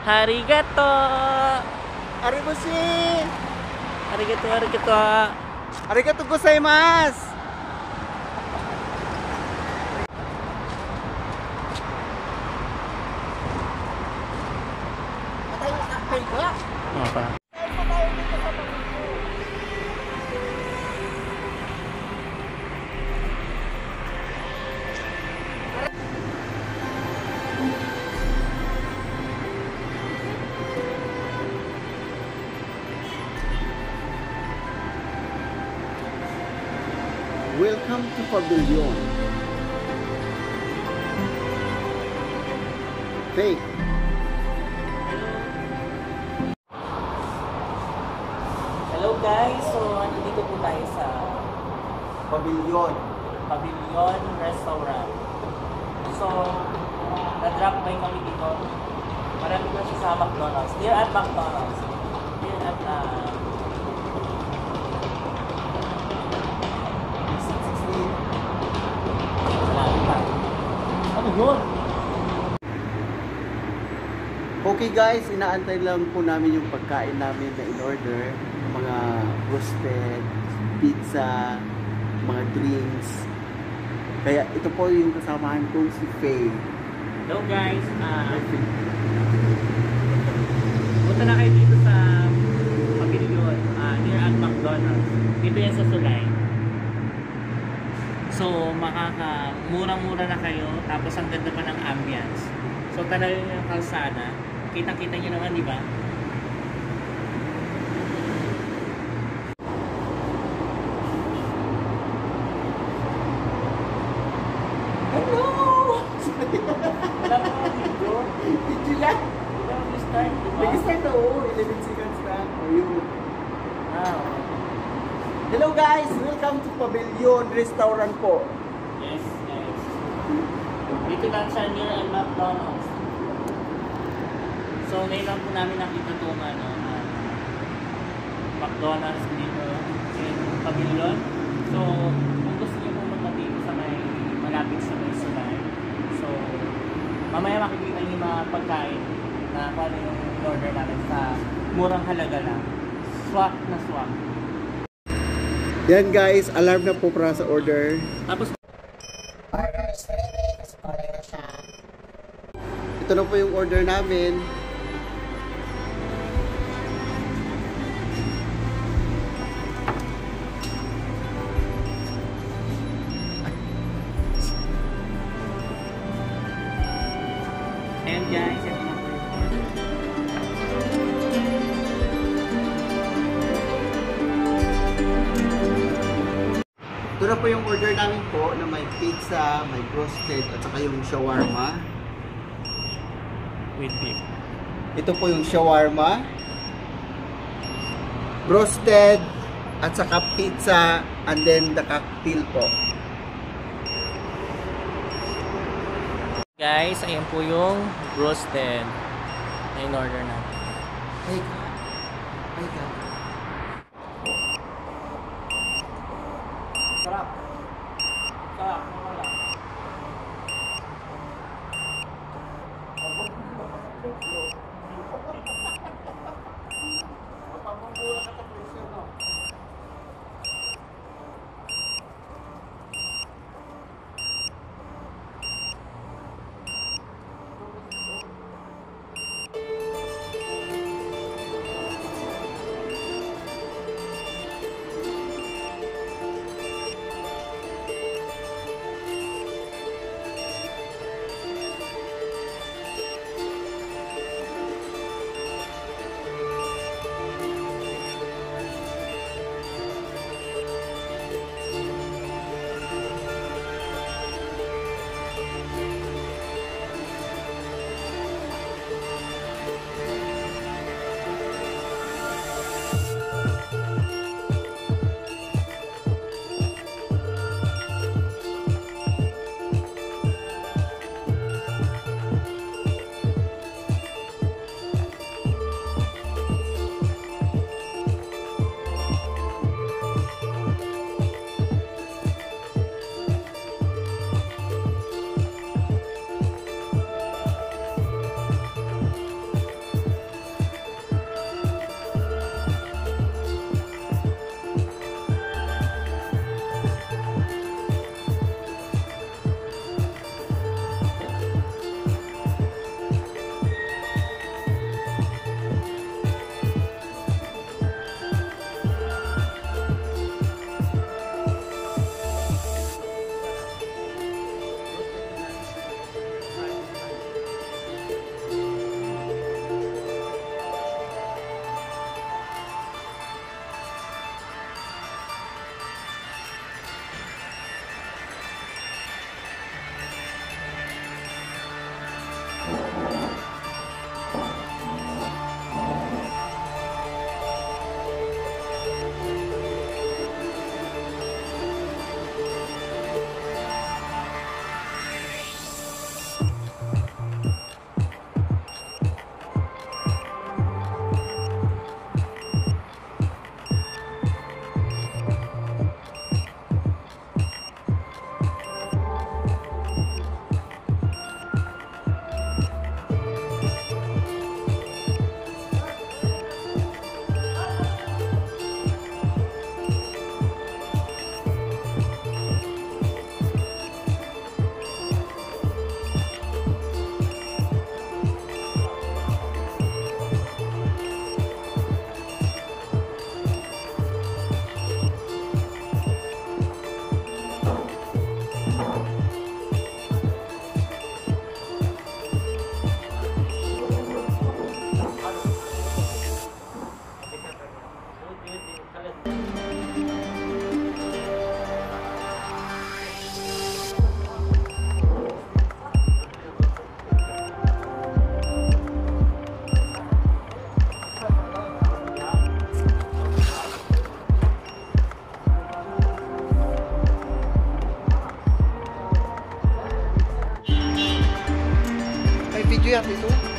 Arigato! Ariboshi! Arigato, arigato! Arigato gozaimasu! Apa? Welcome to Pavilion. Fake. Hello guys! So, dito po tayo sa Pavilion. Pavilion Restaurant. So, na-drop by kami dito. Marami na siya sa McDonald's. Here at McDonald's. Here at ano yun? Okay guys, inaantay lang po namin yung pagkain namin na in-order. Mga roasted, pizza, mga drinks. Kaya ito po yung kasamahan kong si Faye. Hello guys, punta na kayo dito sa Pavilion, near at McDonald's. Dito yan sa Sulay. So, murang-mura na kayo, tapos ang ganda pa ng ambience. So, tanawin nyo yung kalsada. Kitang-kita nyo naman, di ba? Hello! Wala pa mga video. Video lang! Wala pa start, di ba? Nag-start na 11 seconds na. Ayun. Okay. Hello guys! Welcome to Pavilion Restaurant po. Yes, yes. Dito lang siya near ang McDonald's. So, ngayon lang po namin nakita itong McDonald's dito in Pavilion. So, kung gusto niyo pumunta dito sa malapit sa may Sulay. So, mamaya makikita niyo yung mga pagkain na paano yung order namin sa murang halaga lang. Swak na swak. Yan guys, alarm na po para sa order. Tapos, Ito na po yung order namin. and guys, ito na po yung order. Ito na po yung order namin po na may pizza, may roasted at saka yung shawarma. With beef. Ito po yung shawarma, roasted at saka pizza, and then the cocktail po. Guys, ayun po yung roasted na in-order natin. Ay ka. Ay ka. Sarap. Sarap. Wala. Mapapamula ka sa presyo, no? May video yan dito.